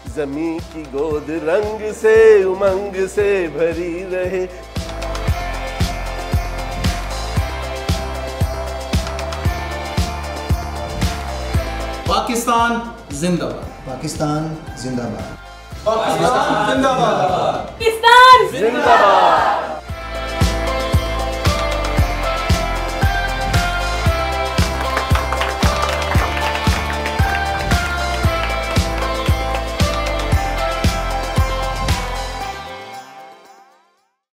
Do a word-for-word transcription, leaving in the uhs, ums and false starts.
ज़मीं की गोद रंग से उमंग से भरी रहे। पाकिस्तान जिंदाबाद। पाकिस्तान जिंदाबाद। पाकिस्तान जिंदाबाद। पाकिस्तान जिंदाबाद।